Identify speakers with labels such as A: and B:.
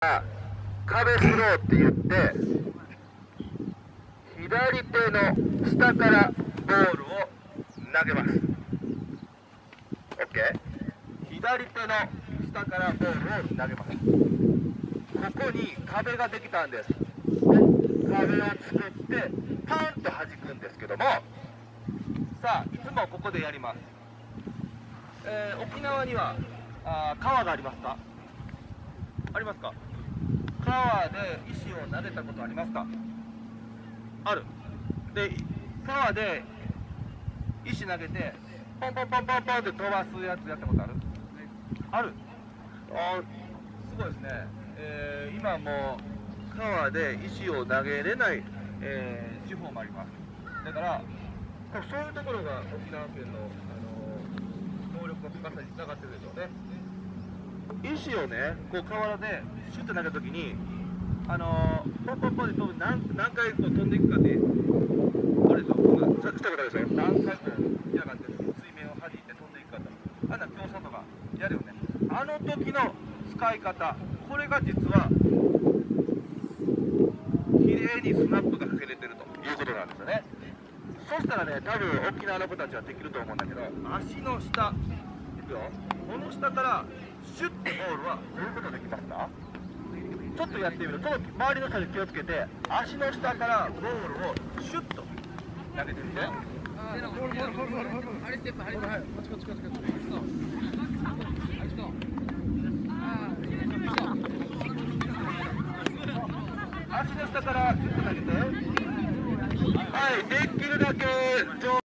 A: 壁スローって言って、左手の下からボールを投げます。 OK。 左手の下からボールを投げます。ここに壁ができたんです。壁を作ってパンと弾くんですけども、さあいつもここでやります。沖縄には川がありますか？ありますか？川で石を投げたことありますか？ある。で川で石投げてポンポンポンポンポンって飛ばすやつやったことある？ある。すごいですね。今もう川で石を投げれない、地方もあります。だからそういうところが沖縄県の、能力の高さにつながってるでしょうね。石をね、こう河原でシュッと投げたときに、ポンポンポンで飛ぶ何回こう飛んでいくかって、あれでしょ、したことあるでしょ、何回こう、やがって水面を弾いて飛んでいくかと、あんな競争とかやるよね。あの時の使い方、これが実は、綺麗にスナップがかけれてるということなんですよね。そしたらね、多分沖縄の子たちはできると思うんだけど、足の下、いくよ、この下からシュッてボールはどういうことできますか？ちょっとやってみる。ちょっと周りの人に気をつけて、足の下からボールをシュッと投げてみて。足の下からシュッと投げて。はい、できるだけ上